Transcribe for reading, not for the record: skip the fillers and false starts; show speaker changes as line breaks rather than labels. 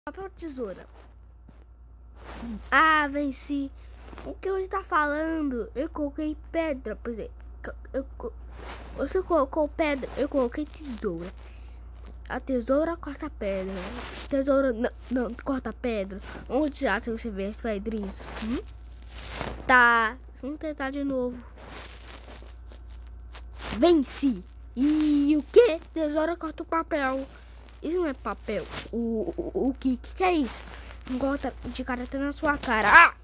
Papel, tesoura. Ah, venci. O que você tá falando? Eu coloquei pedra, por exemplo. Você colocou pedra, eu coloquei tesoura. A tesoura corta pedra. Tesoura não corta pedra. Onde já se você vê as pedrinhas? Tá. Vamos tentar de novo. Venci. E o que? Tesoura corta o papel. Isso não é papel. O que é isso? Corta de cara até na sua cara. Ah!